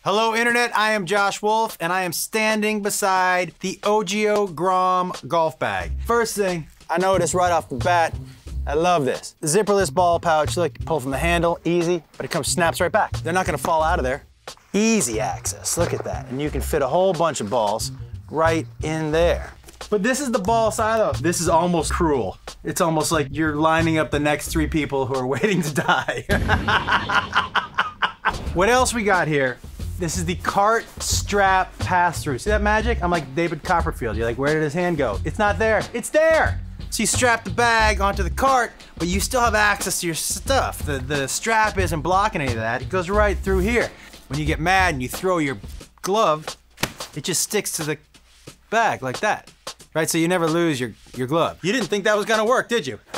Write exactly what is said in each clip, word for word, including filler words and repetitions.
Hello Internet, I am Josh Wolf and I am standing beside the Ogio Grom golf bag. First thing I noticed right off the bat, I love this. The zipperless ball pouch, look, pull from the handle, easy, but it comes, snaps right back. They're not gonna fall out of there. Easy access, look at that. And you can fit a whole bunch of balls right in there. But this is the ball silo. This is almost cruel. It's almost like you're lining up the next three people who are waiting to die. What else we got here? This is the cart strap pass-through. See that magic? I'm like David Copperfield. You're like, where did his hand go? It's not there, it's there. So you strap the bag onto the cart, but you still have access to your stuff. The, the strap isn't blocking any of that. It goes right through here. When you get mad and you throw your glove, it just sticks to the bag like that. Right, so you never lose your, your glove. You didn't think that was gonna work, did you?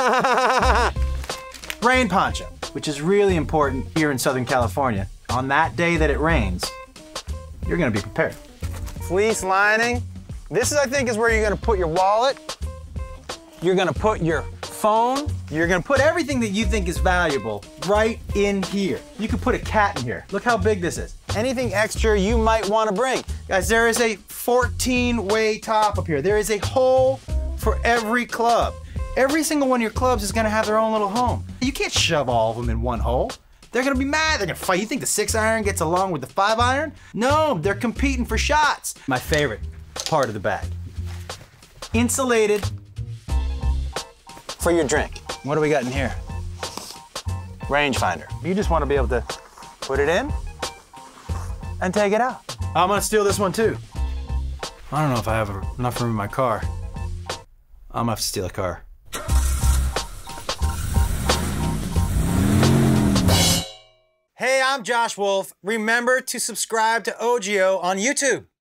Rain poncho, which is really important here in Southern California. On that day that it rains, you're gonna be prepared. Fleece lining. This is, I think, is where you're gonna put your wallet. You're gonna put your phone. You're gonna put everything that you think is valuable right in here. You could put a cat in here. Look how big this is. Anything extra you might wanna bring. Guys, there is a fourteen way top up here. There is a hole for every club. Every single one of your clubs is gonna have their own little home. You can't shove all of them in one hole. They're gonna be mad, they're gonna fight. You think the six iron gets along with the five iron? No, they're competing for shots. My favorite part of the bag. Insulated for your drink. What do we got in here? Rangefinder. You just wanna be able to put it in and take it out. I'm gonna steal this one too. I don't know if I have enough room in my car. I'm gonna have to steal a car. Hey, I'm Josh Wolf. Remember to subscribe to Ogio on YouTube.